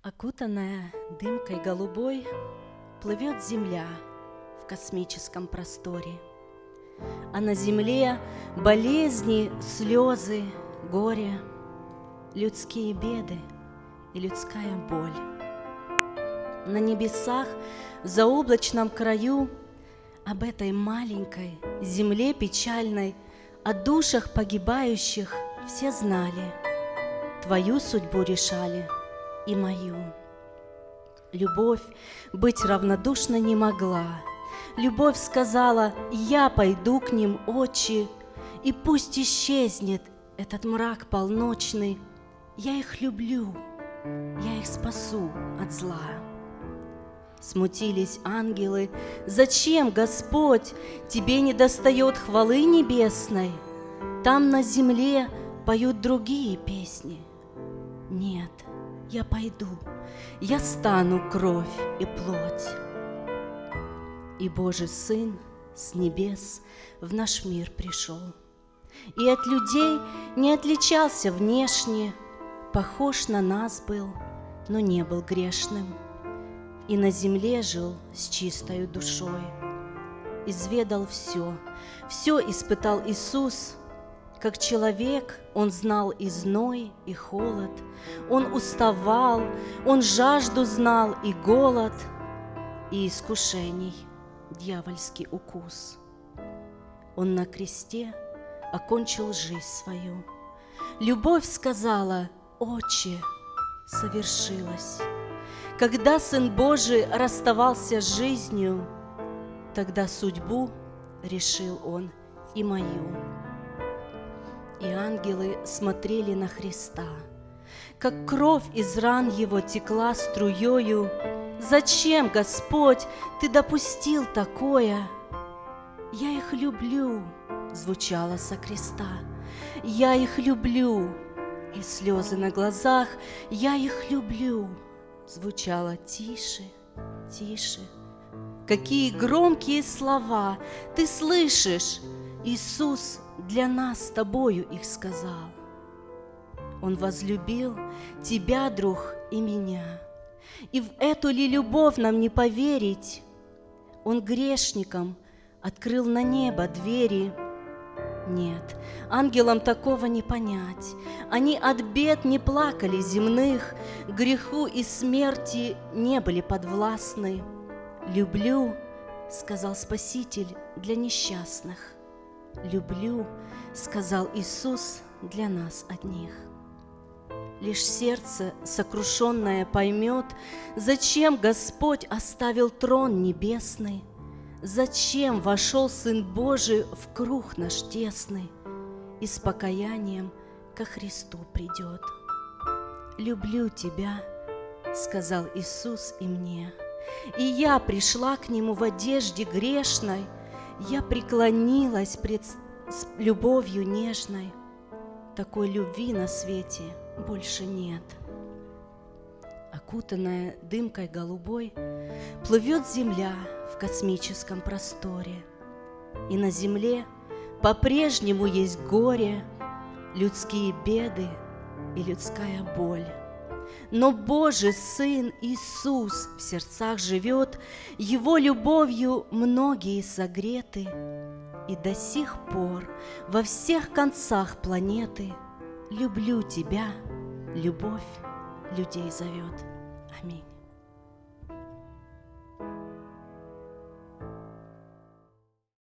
Окутанная дымкой голубой, плывет земля в космическом просторе. А на земле болезни, слезы, горе, людские беды и людская боль. На небесах, в заоблачном краю, об этой маленькой земле печальной, о душах погибающих все знали, твою судьбу решали и мою. Любовь быть равнодушна не могла. Любовь сказала: я пойду к ним, отче, и пусть исчезнет этот мрак полночный. Я их люблю, я их спасу от зла. Смутились ангелы: зачем, Господь, тебе не достает хвалы небесной? Там на земле поют другие песни. Нет, я пойду, я стану кровь и плоть. И Божий Сын с небес в наш мир пришел, и от людей не отличался внешне, похож на нас был, но не был грешным, и на земле жил с чистою душой. Изведал все, все испытал Иисус. Как человек Он знал и зной, и холод, Он уставал, Он жажду знал и голод, и искушений дьявольский укус. Он на кресте окончил жизнь свою. Любовь сказала: отче, совершилось. Когда Сын Божий расставался с жизнью, тогда судьбу решил Он и мою. И ангелы смотрели на Христа, как кровь из ран Его текла струею. Зачем, Господь, Ты допустил такое? Я их люблю, звучало со креста. Я их люблю, и слезы на глазах. Я их люблю, звучало тише, тише. Какие громкие слова Ты слышишь! Иисус для нас с тобою их сказал. Он возлюбил тебя, друг, и меня. И в эту ли любовь нам не поверить? Он грешникам открыл на небо двери. Нет, ангелам такого не понять. Они от бед не плакали земных, греху и смерти не были подвластны. «Люблю», — сказал Спаситель, — «для несчастных». «Люблю», — сказал Иисус, — для нас одних. Лишь сердце сокрушенное поймет, зачем Господь оставил трон небесный, зачем вошел Сын Божий в круг наш тесный и с покаянием ко Христу придет. «Люблю тебя», — сказал Иисус и мне, и я пришла к Нему в одежде грешной. Я преклонилась пред любовью нежной. Такой любви на свете больше нет. Окутанная дымкой голубой, плывет земля в космическом просторе. И на земле по-прежнему есть горе, людские беды и людская боль. Но Божий Сын Иисус в сердцах живет, Его любовью многие согреты, и до сих пор во всех концах планеты люблю тебя, любовь людей зовет. Аминь.